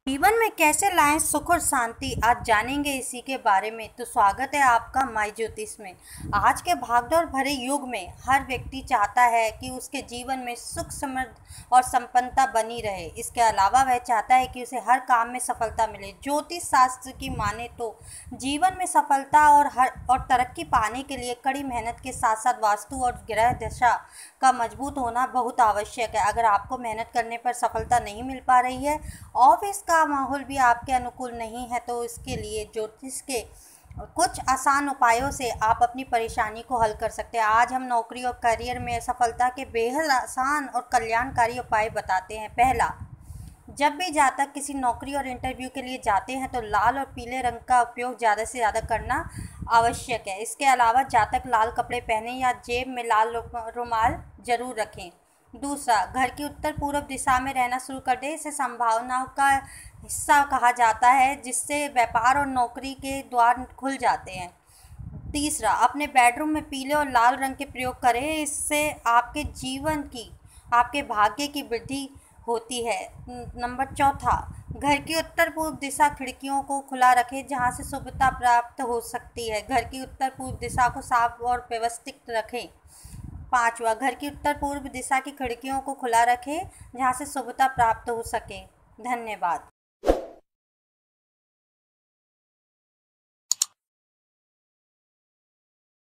जीवन में कैसे लाएं सुख और शांति, आज जानेंगे इसी के बारे में। तो स्वागत है आपका माय ज्योतिष में। आज के भागदौड़ भरे युग में हर व्यक्ति चाहता है कि उसके जीवन में सुख समृद्धि और संपन्नता बनी रहे। इसके अलावा वह चाहता है कि उसे हर काम में सफलता मिले। ज्योतिष शास्त्र की माने तो जीवन में सफलता और तरक्की पाने के लिए कड़ी मेहनत के साथ साथ वास्तु और ग्रह दशा का मजबूत होना बहुत आवश्यक है। अगर आपको मेहनत करने पर सफलता नहीं मिल पा रही है, ऑफिस का माहौल भी आपके अनुकूल नहीं है, तो इसके लिए ज्योतिष के कुछ आसान उपायों से आप अपनी परेशानी को हल कर सकते हैं। आज हम नौकरी और करियर में सफलता के बेहद आसान और कल्याणकारी उपाय बताते हैं। पहला, जब भी जातक किसी नौकरी और इंटरव्यू के लिए जाते हैं तो लाल और पीले रंग का उपयोग ज़्यादा से ज़्यादा करना आवश्यक है। इसके अलावा जातक लाल कपड़े पहने या जेब में लाल रुमाल जरूर रखें। दूसरा, घर की उत्तर पूर्व दिशा में रहना शुरू कर दें। इसे संभावनाओं का हिस्सा कहा जाता है, जिससे व्यापार और नौकरी के द्वार खुल जाते हैं। तीसरा, अपने बेडरूम में पीले और लाल रंग के प्रयोग करें। इससे आपके जीवन की, आपके भाग्य की वृद्धि होती है। नंबर चौथा, घर की उत्तर पूर्व दिशा खिड़कियों को खुला रखें, जहां से शुभता प्राप्त हो सकती है। घर की उत्तर पूर्व दिशा को साफ और व्यवस्थित रखें। पांचवा, घर की उत्तर पूर्व दिशा की खिड़कियों को खुला रखें, जहां से शुभता प्राप्त हो सके। धन्यवाद।